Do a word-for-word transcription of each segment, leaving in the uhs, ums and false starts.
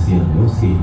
hier losgehen.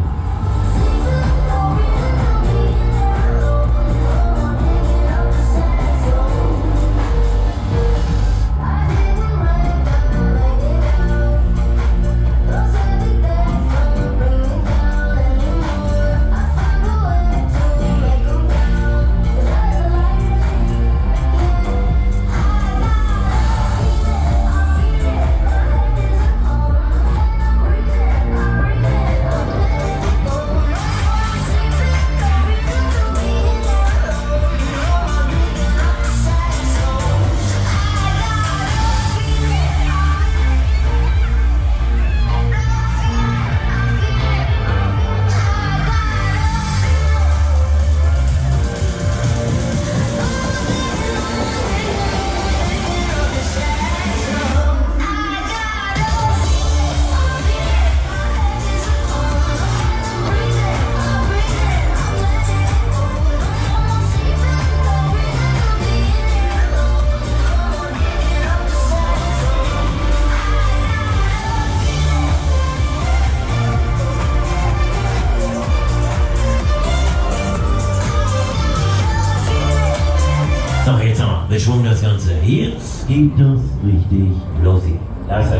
So, jetzt aber, wir schwungen das Ganze. Jetzt geht das richtig los hier. Da ist er.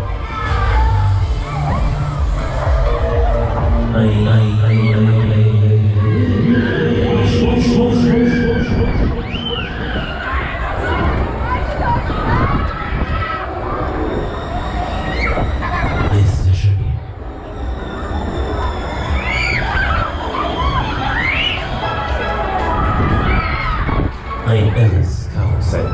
Ei, ei, ei, ei, ei. Schwung, schwung, schwung, schwung, schwung. Ist das schön hier. Ein irres Karussell.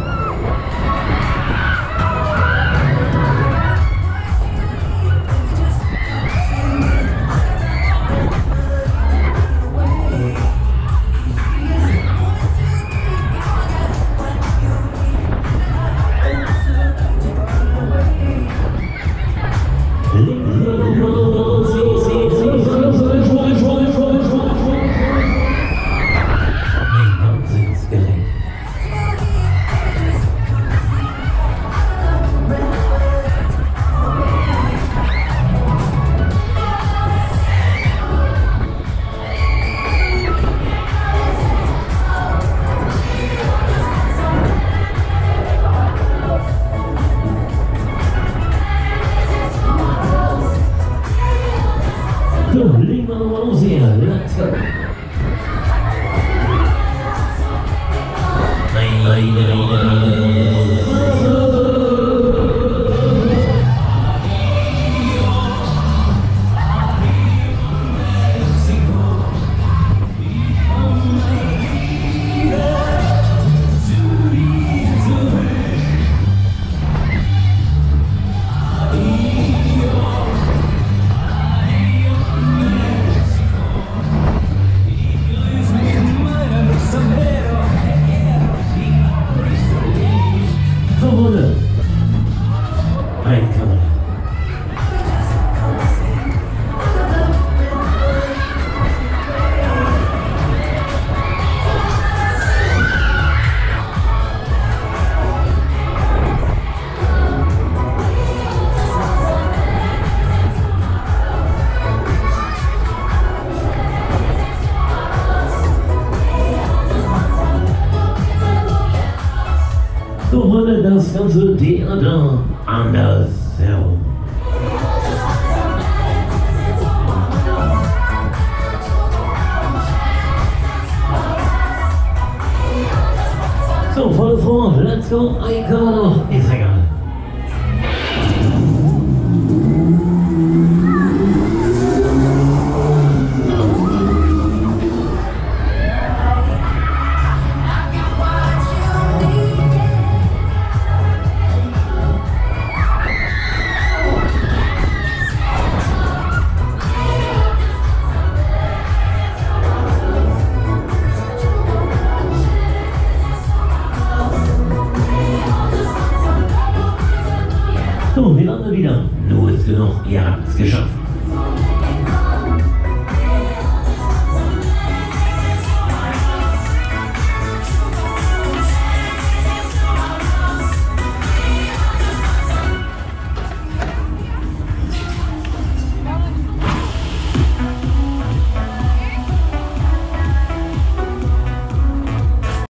So, legen wir mal los hier. Let's go. Nein, nein, nein, nein. Ein Kamera. So wurde das ganze Theater anders herum. So, voll vor, let's go, ein Kamera noch, ist egal. So, wir landen wieder. Nur ist genug, ihr habt es geschafft.